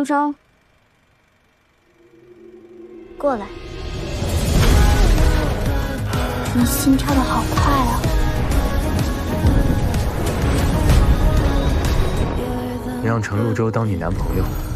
陆舟，过来。你心跳的好快啊！ 你让程陆舟当你男朋友，